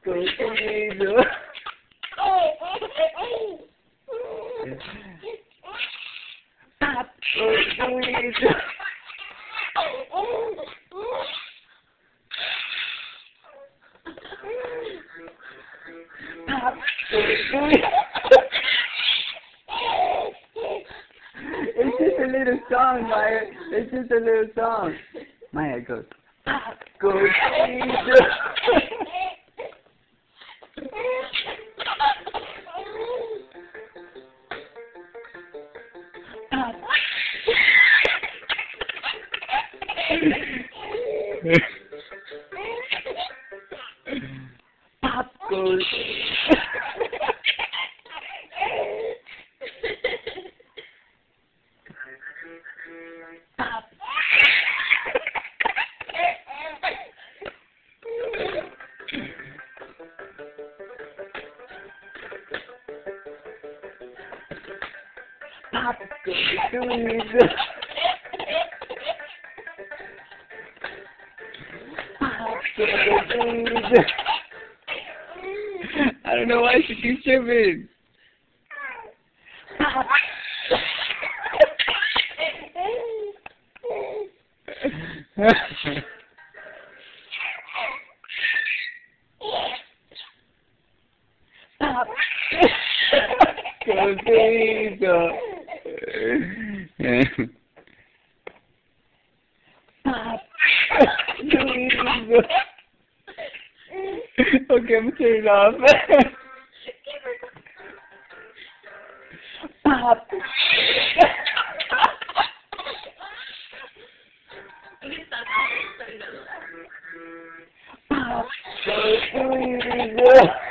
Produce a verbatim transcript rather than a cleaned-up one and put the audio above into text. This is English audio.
goes the Weasel. Pop goes the Weasel. Pop goes the Weasel. It's just a little song, Maya. It's just a little song. Maya goes, Pop goes the Weasel. Pop. Pop goes. Pop. Pop goes the Weasel. Pop goes the Weasel. I don't know why she keeps tripping. Pop. Pop goes the Weasel. Pop the Weasel. Okay, I'm turning it off. Pop. Pop goes the Weasel.